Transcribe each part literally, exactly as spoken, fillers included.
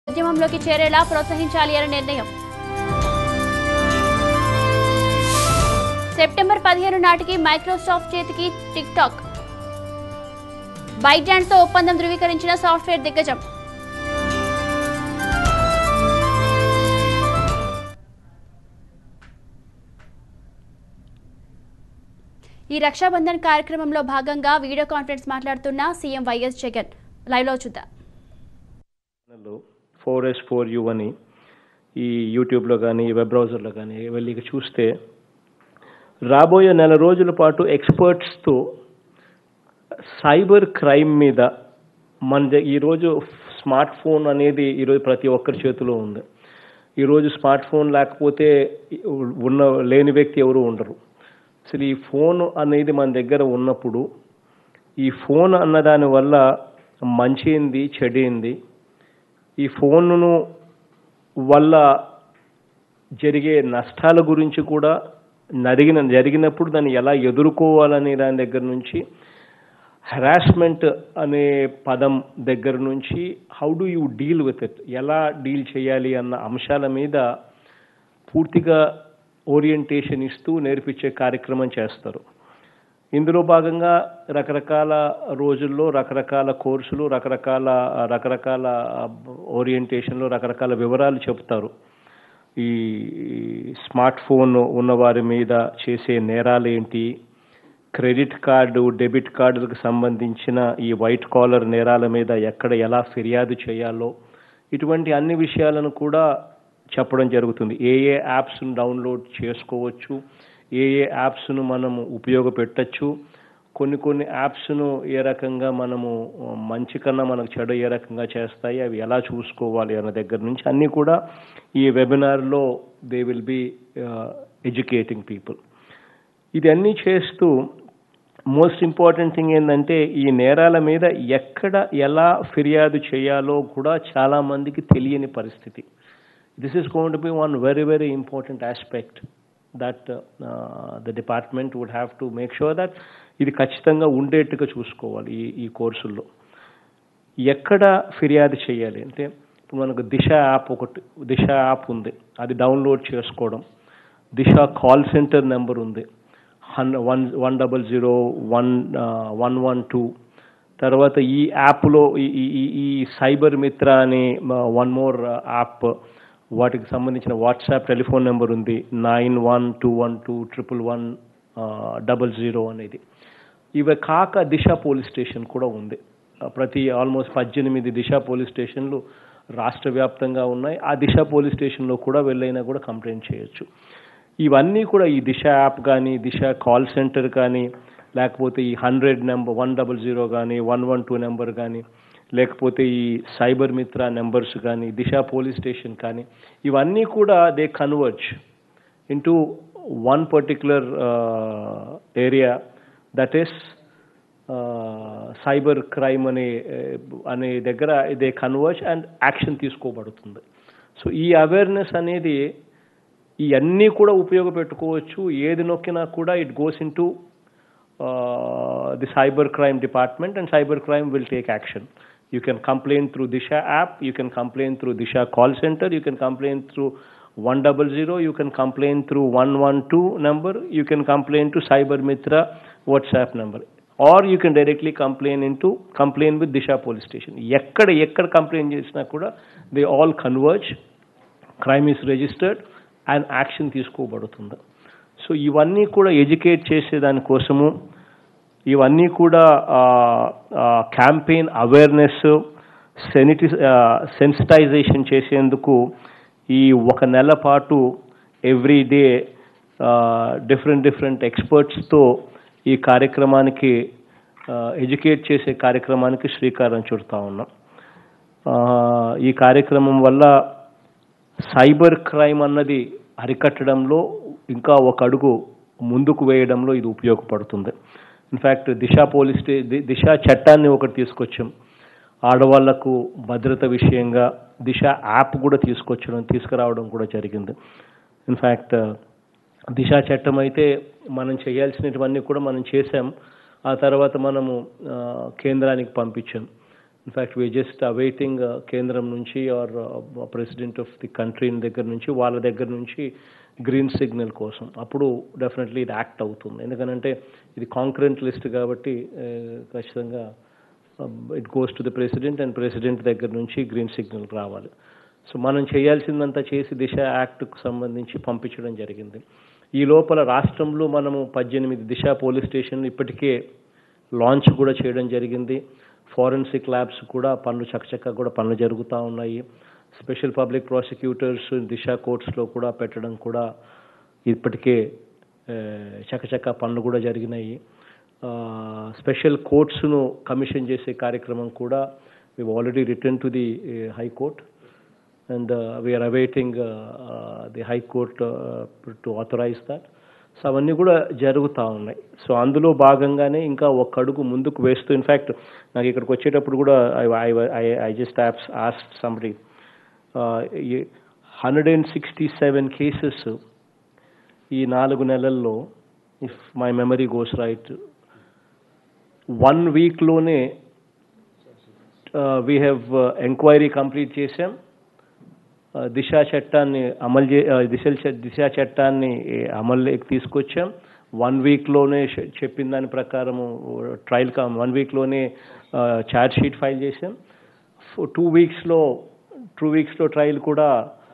ఉద్యమంలోకి చేరేలా ప్రోత్సహించాలి అనే నిర్ణయం. సెప్టెంబర్ పదిహేను నాటికి మైక్రోసాఫ్ట్ చేతికి టిక్ టాక్. బైట్డాన్స్ తో ఒప్పందం ధృవీకరించిన సాఫ్ట్వేర్ దిగ్గజం. ఈ రక్షాబంధన్ కార్యక్రమంలో భాగంగా వీడియో కాన్ఫరెన్స్ మాట్లాడుతున్న సీఎం వైఎస్ జగన్. లైవ్ లో చూద్దాం. ఫోర్ ఎస్ ఫోర్ యూ అని ఈ యూట్యూబ్లో కానీ వెబ్ బ్రౌజర్లో కానీ వెళ్ళి చూస్తే రాబోయే నెల రోజుల పాటు ఎక్స్పర్ట్స్తో సైబర్ క్రైమ్ మీద మన ఈరోజు స్మార్ట్ ఫోన్ అనేది ఈరోజు ప్రతి ఒక్కరి చేతిలో ఉంది. ఈరోజు స్మార్ట్ ఫోన్ లేకపోతే ఉన్న లేని వ్యక్తి ఎవరు ఉండరు. అసలు ఈ ఫోన్ అనేది మన దగ్గర ఉన్నప్పుడు ఈ ఫోన్ అన్నదాని వల్ల మంచి ఏంది చెడేంది, ఈ ఫోన్ను వల్ల జరిగే నష్టాల గురించి కూడా జరిగిన జరిగినప్పుడు దాన్ని ఎలా ఎదుర్కోవాలనే దాని దగ్గర నుంచి, హరాస్మెంట్ అనే పదం దగ్గర నుంచి how do you deal with it, ఎలా డీల్ చేయాలి అన్న అంశాల మీద పూర్తిగా ఓరియంటేషన్ ఇస్తూ నేర్పించే కార్యక్రమం చేస్తారు. ఇందులో భాగంగా రకరకాల రోజుల్లో రకరకాల కోర్సులు, రకరకాల రకరకాల ఓరియంటేషన్లు, రకరకాల వివరాలు చెప్తారు. ఈ స్మార్ట్ ఫోన్ ఉన్నవారి మీద చేసే నేరాలు ఏంటి, క్రెడిట్ కార్డు డెబిట్ కార్డులకు సంబంధించిన ఈ వైట్ కాలర్ నేరాల మీద ఎక్కడ ఎలా ఫిర్యాదు చేయాలో, ఇటువంటి అన్ని విషయాలను కూడా చెప్పడం జరుగుతుంది. ఏ ఏ యాప్స్ను డౌన్లోడ్ చేసుకోవచ్చు, ఏ ఏ యాప్స్ను మనము ఉపయోగపెట్టచ్చు, కొన్ని కొన్ని యాప్స్ను ఏ రకంగా మనము మంచి కన్నా మనకు చెడు ఏ రకంగా చేస్తాయి, అవి ఎలా చూసుకోవాలి అన్న దగ్గర నుంచి అన్నీ కూడా ఈ వెబినార్లో they will be educating people. ఇది అన్నీ చేస్తూ మోస్ట్ ఇంపార్టెంట్ థింగ్ ఏంటంటే ఈ నేరాల మీద ఎక్కడ ఎలా ఫిర్యాదు చేయాలో కూడా చాలామందికి తెలియని పరిస్థితి. This is going to be one very very important aspect that uh, uh, the department would have to make sure that ఇది ఖచ్చితంగా ఉండేట్టుగా చూసుకోవాలి. ఈ ఈ కోర్సుల్లో ఎక్కడ ఫిర్యాదు చేయాలి అంటే, ఇప్పుడు మనకు దిశ యాప్ ఒకటి దిశ యాప్ ఉంది, అది డౌన్లోడ్ చేసుకోవడం. దిశ కాల్ సెంటర్ నెంబర్ ఉంది, హన్ one one double zero one one one two. తర్వాత ఈ యాప్లో ఈ ఈ సైబర్ మిత్ర అనే వన్ మోర్ యాప్, వాటికి సంబంధించిన వాట్సాప్ టెలిఫోన్ నెంబర్ ఉంది, nine one two one two triple one double zero అనేది. ఇవి కాక దిశ పోలీస్ స్టేషన్ కూడా ఉంది. ప్రతి ఆల్మోస్ట్ పద్దెనిమిది దిశ పోలీస్ స్టేషన్లు రాష్ట్ర వ్యాప్తంగా ఉన్నాయి. ఆ దిశ పోలీస్ స్టేషన్లో కూడా వెళ్ళైనా కూడా కంప్లైంట్ చేయొచ్చు. ఇవన్నీ కూడా ఈ దిశ యాప్ కానీ, దిశ కాల్ సెంటర్ కానీ, లేకపోతే ఈ hundred number one double zero కానీ, వన్ వన్ టూ నెంబర్ కానీ, లేకపోతే ఈ సైబర్ మిత్ర నెంబర్స్ కానీ, దిశ పోలీస్ స్టేషన్ కానీ, ఇవన్నీ కూడా they converge into one particular area, that is cyber crime అనే అనే దగ్గర దే కన్వర్జ్ అండ్ యాక్షన్ తీసుకోబడుతుంది. సో ఈ అవేర్నెస్ అనేది ఇవన్నీ కూడా ఉపయోగపెట్టుకోవచ్చు. ఏది నొక్కినా కూడా it goes into the cyber crime department and cyber crime will take action. You can complain through Disha app, you can complain through Disha call center, you can complain through one hundred, you can complain through one one two number, you can complain to Cyber Mitra WhatsApp number, or you can directly complain into complain with Disha police station. Ekkada ekkada complain chesina kuda they all converge, crime is registered and action తీసుకోబడుతుంది. So ఇవన్నీ కూడా educate చేసే దాని కోసము, ఇవన్నీ కూడా campaign awareness సెనిటి sensitization చేసేందుకు ఈ ఒక నెల పాటు ఎవ్రీ డే డిఫరెంట్ డిఫరెంట్ ఎక్స్పర్ట్స్తో ఈ కార్యక్రమానికి ఎడ్యుకేట్ చేసే కార్యక్రమానికి శ్రీకారం చుడతా ఉన్నాం. ఈ కార్యక్రమం వల్ల సైబర్ క్రైమ్ అన్నది అరికట్టడంలో ఇంకా ఒక అడుగు ముందుకు వేయడంలో ఇది ఉపయోగపడుతుంది. ఇన్ఫ్యాక్ట్ దిశ పోలీస్ స్టే దిశ చట్టాన్ని ఒకటి తీసుకొచ్చాం. ఆడవాళ్లకు భద్రత విషయంగా దిశ యాప్ కూడా తీసుకొచ్చడం తీసుకురావడం కూడా జరిగింది. ఇన్ఫ్యాక్ట్ దిశ చట్టం అయితే మనం చేయాల్సినటువన్నీ కూడా మనం చేసాం. ఆ తర్వాత మనము కేంద్రానికి పంపించాం. ఇన్ఫ్యాక్ట్ వీ జస్ట్ అవైటింగ్ కేంద్రం నుంచి or president of the country దగ్గర నుంచి వాళ్ళ దగ్గర నుంచి గ్రీన్ సిగ్నల్ కోసం. అప్పుడు డెఫినెట్లీ ఇది యాక్ట్ అవుతుంది. ఎందుకంటే ఇది కాంక్రెంట్ లిస్ట్ కాబట్టి ఖచ్చితంగా it goes to the president and president దగ్గర నుంచి గ్రీన్ సిగ్నల్ రావాలి. సో మనం చేయాల్సిందంతా చేసి దిశ యాక్ట్కు సంబంధించి పంపించడం జరిగింది. ఈ లోపల రాష్ట్రంలో మనము పద్దెనిమిది దిశ పోలీస్ స్టేషన్లు ఇప్పటికే లాంచ్ కూడా చేయడం జరిగింది. ఫారెన్సిక్ ల్యాబ్స్ కూడా పనులు చకచక్క కూడా పనులు జరుగుతూ ఉన్నాయి. స్పెషల్ పబ్లిక్ ప్రాసిక్యూటర్స్ దిశ కోర్ట్స్లో కూడా పెట్టడం కూడా ఇప్పటికే చకచక్క పనులు కూడా జరిగినాయి. స్పెషల్ కోర్ట్స్ను కమిషన్ చేసే కార్యక్రమం కూడా we already return to the high court and we're awaiting the high court to authorise that. So అవన్నీ కూడా జరుగుతూ ఉన్నాయి. సో అందులో భాగంగానే ఇంకా ఒక అడుగు ముందుకు వేస్తూ, ఇన్ఫ్యాక్ట్ నాకు ఇక్కడికి వచ్చేటప్పుడు కూడా I I just apps asked somebody hundred and sixty seven cases ఈ నాలుగు నెలల్లో, if my memory goes right, one వీక్లోనే వీ హ్యావ్ ఎంక్వైరీ కంప్లీట్ చేసాం. దిశా చట్టాన్ని అమలు చే దిశ దిశా చట్టాన్ని అమలులోకి తీసుకొచ్చాం. వన్ వీక్లోనే చెప్పిన దాని ప్రకారము ట్రయల్ వన్ వీక్లోనే ఛార్జ్ షీట్ ఫైల్ చేసాం. టూ వీక్స్లో టూ వీక్స్లో ట్రయల్ కూడా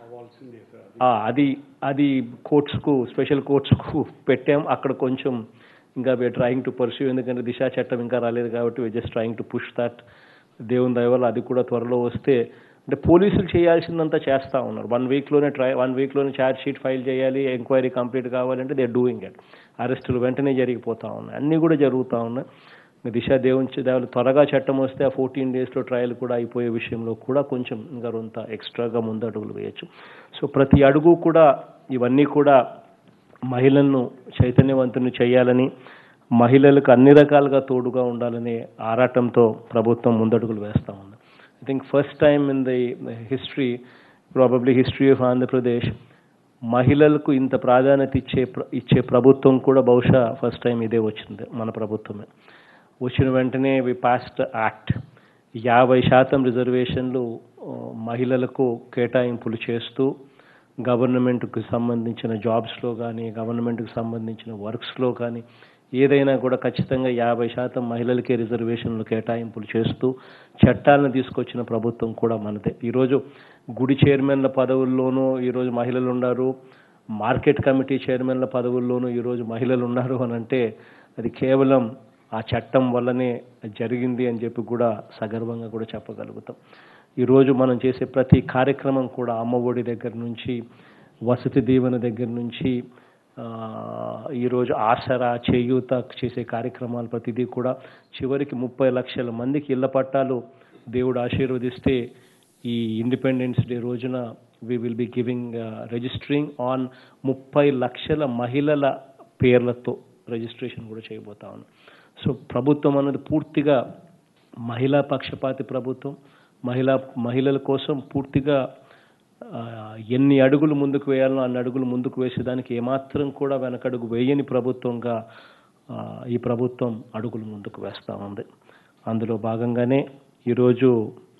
అది అది కోర్ట్స్కు స్పెషల్ కోర్ట్స్కు పెట్టాం. అక్కడ కొంచెం ఇంకా వీఆర్ ట్రయింగ్ టు పర్స్యూ, ఎందుకంటే దిశా చట్టం ఇంకా రాలేదు కాబట్టి we're just trying to push that. దేవుని దయ వల్ల అది కూడా త్వరలో వస్తే, అంటే పోలీసులు చేయాల్సిందంతా చేస్తూ ఉన్నారు. వన్ వీక్లోనే ట్రై వన్ వీక్లోనే ఛార్జ్ షీట్ ఫైల్ చేయాలి, ఎంక్వైరీ కంప్లీట్ కావాలంటే దే ఆర్ డూయింగ్ ఇట్. అరెస్టులు వెంటనే జరిగిపోతూ ఉన్నాయి, అన్నీ కూడా జరుగుతూ ఉన్నాయి. దిశ దేవుని దేవులు త్వరగా చట్టం వస్తే ఆ ఫోర్టీన్ డేస్లో ట్రయల్ కూడా అయిపోయే విషయంలో కూడా కొంచెం ఇంకా కొంత ఎక్స్ట్రాగా ముందు అడుగులు వేయచ్చు. సో ప్రతి అడుగు కూడా ఇవన్నీ కూడా మహిళలను చైతన్యవంతుని చేయాలని, మహిళలకు అన్ని రకాలుగా తోడుగా ఉండాలని ఆరాటంతో ప్రభుత్వం ముందడుగులు వేస్తూ ఉంది. I think first time in the history, probably history of Andhra Pradesh, మహిళలకు ఇంత ప్రాధాన్యత ఇచ్చే ఇచ్చే ప్రభుత్వం కూడా బహుశా ఫస్ట్ టైం ఇదే వచ్చింది, మన ప్రభుత్వమే. వచ్చిన వెంటనే వి పాస్డ్ యాక్ట్. యాభై శాతం రిజర్వేషన్లు మహిళలకు కేటాయింపులు చేస్తూ గవర్నమెంట్కి సంబంధించిన జాబ్స్లో కానీ, గవర్నమెంట్కి సంబంధించిన వర్క్స్లో కానీ ఏదైనా కూడా ఖచ్చితంగా యాభై శాతం మహిళలకే రిజర్వేషన్లు కేటాయింపులు చేస్తూ చట్టాలను తీసుకొచ్చిన ప్రభుత్వం కూడా మనదే. ఈరోజు గుడి చైర్మన్ల పదవుల్లోనూ ఈరోజు మహిళలు ఉన్నారు, మార్కెట్ కమిటీ చైర్మన్ల పదవుల్లోనూ ఈరోజు మహిళలు ఉన్నారు అని అంటే అది కేవలం ఆ చట్టం వల్లనే జరిగింది అని చెప్పి కూడా సగర్వంగా కూడా చెప్పగలుగుతాం. ఈరోజు మనం చేసే ప్రతి కార్యక్రమం కూడా అమ్మఒడి దగ్గర నుంచి, వసతి దీవెన దగ్గర నుంచి, ఈరోజు ఆసరా, చేయూత చేసే కార్యక్రమాలు ప్రతిదీ కూడా చివరికి ముప్పై లక్షల మందికి ఇళ్ల పట్టాలు దేవుడు ఆశీర్వదిస్తే ఈ ఇండిపెండెన్స్ డే రోజున we will be giving registering on ముప్పై లక్షల మహిళల పేర్లతో రిజిస్ట్రేషన్ కూడా చేయబోతా ఉన్నాం. సో ప్రభుత్వం అన్నది పూర్తిగా మహిళా పక్షపాతి ప్రభుత్వం. మహిళా మహిళల కోసం పూర్తిగా ఎన్ని అడుగులు ముందుకు వేయాలో అన్ని అడుగులు ముందుకు వేసేదానికి ఏమాత్రం కూడా వెనకడుగు వేయని ప్రభుత్వంగా ఈ ప్రభుత్వం అడుగులు ముందుకు వేస్తూ ఉంది. అందులో భాగంగానే ఈరోజు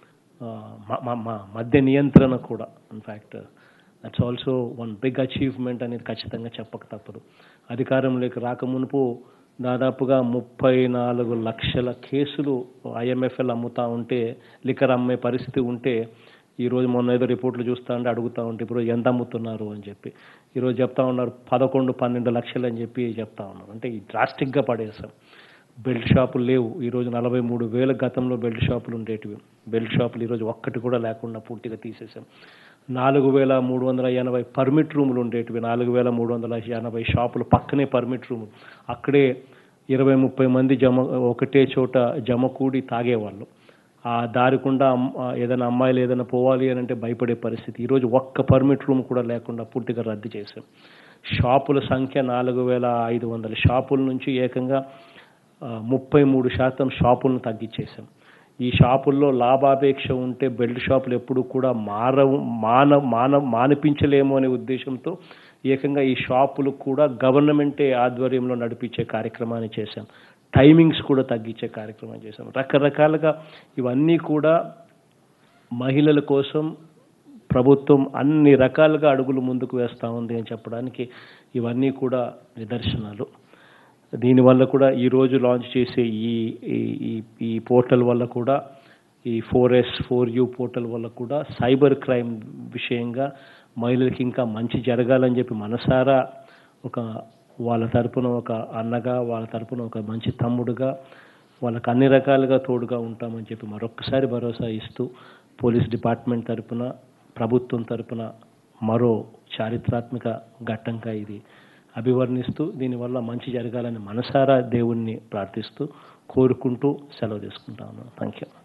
మద్య నియంత్రణ కూడా, in fact that's also one big achievement అనేది ఖచ్చితంగా చెప్పక తప్పదు. అధికారంలోకి రాకమునుపు దాదాపుగా ముప్పై నాలుగు లక్షల కేసులు ఐఎంఎఫ్ఎల్ అమ్ముతూ ఉంటే, లిక్కర్ అమ్మే పరిస్థితి ఉంటే, ఈరోజు మొన్న ఏదో రిపోర్ట్లు చూస్తూ ఉంటే అడుగుతూ ఉంటే ఇప్పుడు ఎంత అమ్ముతున్నారు అని చెప్పి ఈరోజు చెప్తా ఉన్నారు పదకొండు పన్నెండు లక్షలు అని చెప్పి చెప్తా ఉన్నారు. అంటే ఈ డ్రాస్టిక్గా పడేసాం. బెల్ట్ షాపులు లేవు. ఈరోజు నలభై మూడు వేల గతంలో బెల్ట్ షాపులు ఉండేటివి. బెల్ట్ షాపులు ఈరోజు ఒక్కటి కూడా లేకుండా పూర్తిగా తీసేసాం. నాలుగు వేల మూడు వందల ఎనభై పర్మిట్ రూములు ఉండేటివి. నాలుగు వేల మూడు వందల ఎనభై షాపులు పక్కనే పర్మిట్ రూములు. అక్కడే ఇరవై ముప్పై మంది జమ ఒకటే చోట జమ కూడి తాగేవాళ్ళు. ఆ దారికుండా ఏదైనా అమ్మాయిలు ఏదైనా పోవాలి అని అంటే భయపడే పరిస్థితి. ఈరోజు ఒక్క పర్మిట్ రూమ్ కూడా లేకుండా పూర్తిగా రద్దు చేశాం. షాపుల సంఖ్య నాలుగు వేల ఐదు వందల షాపుల నుంచి ఏకంగా ముప్పై మూడు శాతం షాపులను తగ్గించేశాం. ఈ షాపుల్లో లాభాపేక్ష ఉంటే బెల్ట్ షాపులు ఎప్పుడు కూడా మారవు మాన మాన మానిపించలేము అనే ఉద్దేశంతో ఏకంగా ఈ షాపులు కూడా గవర్నమెంటే ఆధ్వర్యంలో నడిపించే కార్యక్రమాన్ని చేశాం. టైమింగ్స్ కూడా తగ్గించే కార్యక్రమం చేశాం. రకరకాలుగా ఇవన్నీ కూడా మహిళల కోసం ప్రభుత్వం అన్ని రకాలుగా అడుగులు ముందుకు వేస్తూ ఉంది అని చెప్పడానికి ఇవన్నీ కూడా నిదర్శనాలు. దీనివల్ల కూడా ఈరోజు లాంచ్ చేసే ఈ ఈ ఈ పోర్టల్ వల్ల కూడా, ఈ four S four U portal వల్ల కూడా సైబర్ క్రైమ్ విషయంగా మహిళలకి ఇంకా మంచి జరగాలని చెప్పి మనసారా ఒక వాళ్ళ తరపున ఒక అన్నగా, వాళ్ళ తరపున ఒక మంచి తమ్ముడుగా వాళ్ళకి అన్ని రకాలుగా తోడుగా ఉంటామని చెప్పి మరొకసారి భరోసా ఇస్తూ పోలీస్ డిపార్ట్మెంట్ తరపున, ప్రభుత్వం తరపున మరో చారిత్రాత్మక ఘట్టంగా ఇది అభివర్ణిస్తూ దీనివల్ల మంచి జరగాలని మనసారా దేవుణ్ణి ప్రార్థిస్తూ కోరుకుంటూ సెలవు తీసుకుంటాను. Thank you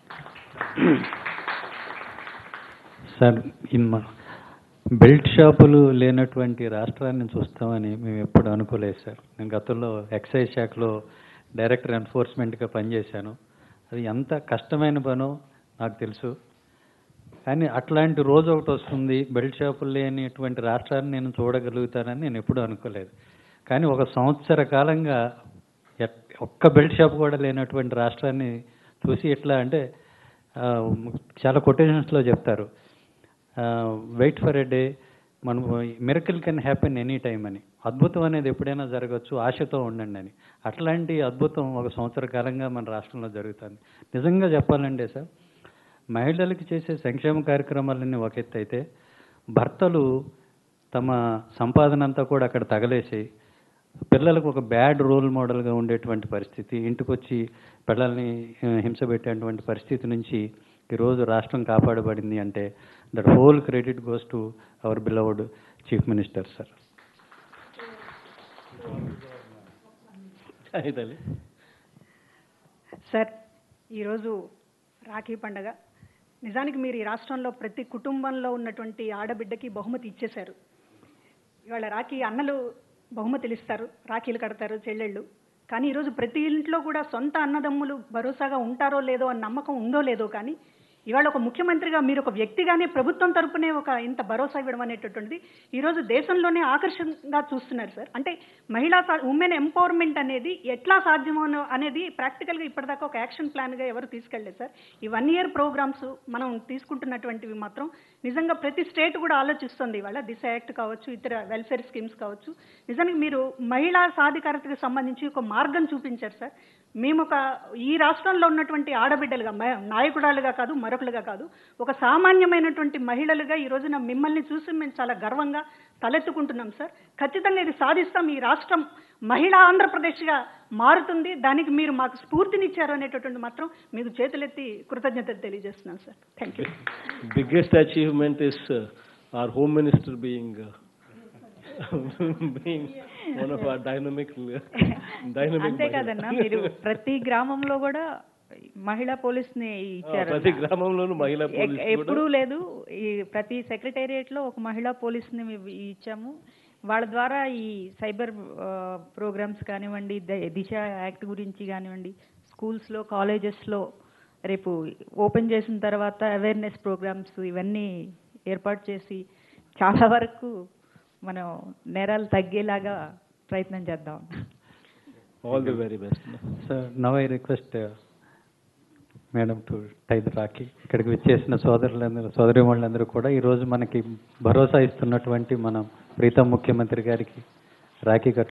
sir. In belt షాపులు లేనటువంటి రాష్ట్రాన్ని చూస్తామని మేము ఎప్పుడు అనుకోలేదు సార్. నేను గతంలో ఎక్సైజ్ శాఖలో డైరెక్టర్ ఎన్ఫోర్స్మెంట్గా పనిచేశాను. అది ఎంత కష్టమైన పనో నాకు తెలుసు. కానీ అట్లాంటి రోజు ఒకటి వస్తుంది, బెల్ట్ షాపులు లేనిటువంటి రాష్ట్రాన్ని నేను చూడగలుగుతానని నేను ఎప్పుడూ అనుకోలేదు. కానీ ఒక సంవత్సర కాలంగా ఒక్క బెల్ట్ షాప్ కూడా లేనటువంటి రాష్ట్రాన్ని చూసి ఎట్లా అంటే చాలా కొటేషన్స్లో చెప్తారు, వెయిట్ ఫర్ ఎ డే, మనం miracle can happen any time అని. అద్భుతం అనేది ఎప్పుడైనా జరగచ్చు, ఆశతో ఉండండి అని. అట్లాంటి అద్భుతం ఒక సంవత్సర కాలంగా మన రాష్ట్రంలో జరుగుతుంది. నిజంగా చెప్పాలంటే సార్, మహిళలకి చేసే సంక్షేమ కార్యక్రమాలన్నీ ఒక ఎత్తు అయితే, భర్తలు తమ సంపాదన అంతా కూడా అక్కడ తగలేసి పిల్లలకు ఒక బ్యాడ్ రోల్ మోడల్గా ఉండేటువంటి పరిస్థితి, ఇంటికి వచ్చి పిల్లల్ని హింస పెట్టేటువంటి పరిస్థితి నుంచి ఈరోజు రాష్ట్రం కాపాడబడింది అంటే that whole credit goes to our beloved chief minister sir. Sir, ఈరోజు రాఖీ పండగ. నిజానికి మీరు ఈ రాష్ట్రంలో ప్రతి కుటుంబంలో ఉన్నటువంటి ఆడబిడ్డకి బహుమతి ఇచ్చేశారు. ఇవాళ రాఖీ అన్నలు బహుమతులు ఇస్తారు, రాఖీలు కడతారు చెల్లెళ్ళు. కానీ ఈరోజు ప్రతి ఇంట్లో కూడా సొంత అన్నదమ్ములు భరోసాగా ఉంటారో లేదో అన్న నమ్మకం ఉందో లేదో, కానీ ఇవాళ ఒక ముఖ్యమంత్రిగా మీరు ఒక వ్యక్తిగానే ప్రభుత్వం తరపునే ఒక ఇంత భరోసా ఇవ్వడం అనేటటువంటిది ఈరోజు దేశంలోనే ఆకర్షణగా చూస్తున్నారు సార్. అంటే మహిళా ఉమెన్ ఎంపవర్మెంట్ అనేది ఎట్లా సాధ్యమో అనేది ప్రాక్టికల్గా ఇప్పటిదాకా ఒక యాక్షన్ ప్లాన్గా ఎవరు తీసుకెళ్ళలేదు సార్. ఈ వన్ ఇయర్ ప్రోగ్రామ్స్ మనం తీసుకుంటున్నటువంటివి మాత్రం నిజంగా ప్రతి స్టేట్ కూడా ఆలోచిస్తుంది. ఇవాళ దిశ యాక్ట్ కావచ్చు, ఇతర వెల్ఫేర్ స్కీమ్స్ కావచ్చు. నిజానికి మీరు మహిళా సాధికారతకు సంబంధించి ఒక మార్గం చూపించారు సార్. మేము ఒక ఈ రాష్ట్రంలో ఉన్నటువంటి ఆడబిడ్డలుగా, నాయకురాలుగా కాదు, మరొకలుగా కాదు, ఒక సామాన్యమైనటువంటి మహిళలుగా ఈ రోజున మిమ్మల్ని చూసి మేము చాలా గర్వంగా తలెత్తుకుంటున్నాం సార్. ఖచ్చితంగా ఇది సాధిస్తాం. ఈ రాష్ట్రం మహిళా ఆంధ్రప్రదేశ్గా మారుతుంది. దానికి మీరు మాకు స్ఫూర్తినిచ్చారు అనేటటువంటి మాత్రం మీకు చేతులెత్తి కృతజ్ఞతలు తెలియజేస్తున్నాను sir. Thank you. Biggest achievement is our home minister being one of our dynamic dynamic అంతే కదన్నా, మీరు ప్రతి గ్రామంలో కూడా మహిళా పోలీస్ ని ఇచ్చారు. ప్రతి గ్రామంలోనూ మహిళా పోలీస్ ఎప్పుడూ లేదు. ఈ ప్రతి సెక్రటేరియట్ లో ఒక మహిళా పోలీస్ ని ఇచ్చాము. వాళ్ళ ద్వారా ఈ సైబర్ ప్రోగ్రామ్స్ కానివ్వండి, దిశ యాక్ట్ గురించి కానివ్వండి, స్కూల్స్లో కాలేజెస్లో రేపు ఓపెన్ చేసిన తర్వాత అవేర్నెస్ ప్రోగ్రామ్స్ ఇవన్నీ ఏర్పాటు చేసి చాలా వరకు మనం నేరాలు తగ్గేలాగా ప్రయత్నం చేద్దాం. All the very best sir. Now I request madam to tie the rakhi. ఇక్కడికి వచ్చేసిన సోదరులందరూ, సోదరిమణులందరూ కూడా ఈరోజు మనకి భరోసా ఇస్తున్నటువంటి మనం ప్రీతం ముఖ్యమంత్రి గారికి రాఖీ కట్టు